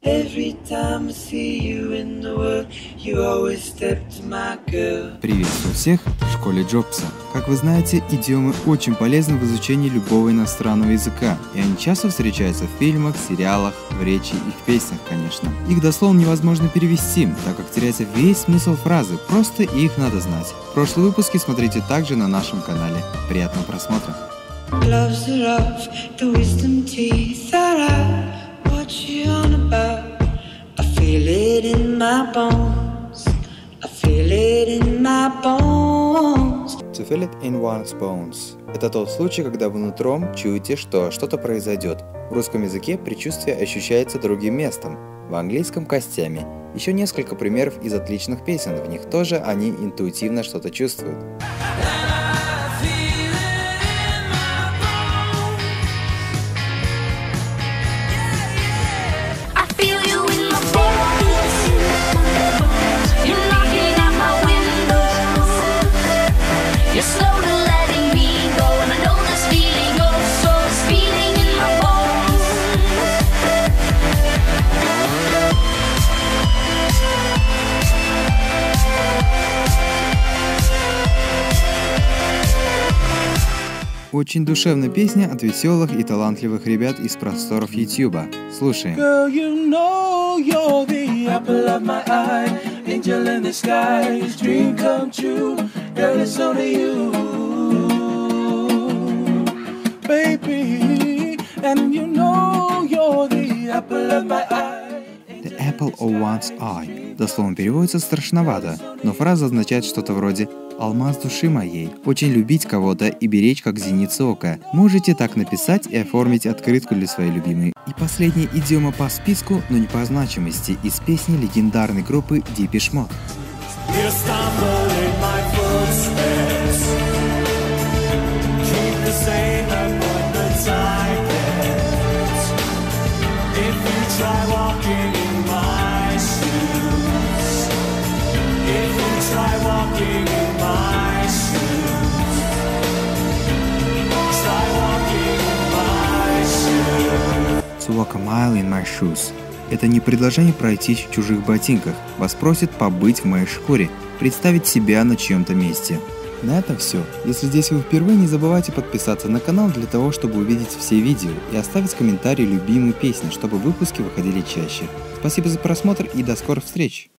Приветствую всех в школе Джобса. Как вы знаете, идиомы очень полезны в изучении любого иностранного языка, и они часто встречаются в фильмах, сериалах, в речи и в песнях, конечно. Их дословно невозможно перевести, так как теряется весь смысл фразы, просто их надо знать. Прошлые выпуски смотрите также на нашем канале. Приятного просмотра! To feel it in one's bones. Это тот случай, когда вы нутром чуете, что что-то произойдет. В русском языке предчувствие ощущается другим местом, в английском – костями. Еще несколько примеров из отличных песен, в них тоже они интуитивно что-то чувствуют. Очень душевная песня от веселых и талантливых ребят из просторов Ютуба. Слушаем. Girl, you know you're the apple of my eye, angel in the sky, dream come true, girl, it's only you, baby, and you know you're the apple of my eye. The apple of one's eye. Дословно переводится страшновато, но фраза означает что-то вроде «алмаз души моей». Очень любить кого-то и беречь как зеницу ока. Можете так написать и оформить открытку для своей любимой. И последняя идиома по списку, но не по значимости, из песни легендарной группы Depeche Mode. To walk a mile in my shoes. Это не предложение пройтись в чужих ботинках. Вас просят побыть в моей шкуре, представить себя на чьем-то месте. На этом все. Если здесь вы впервые, не забывайте подписаться на канал для того, чтобы увидеть все видео и оставить комментарий любимой песни, чтобы выпуски выходили чаще. Спасибо за просмотр и до скорых встреч!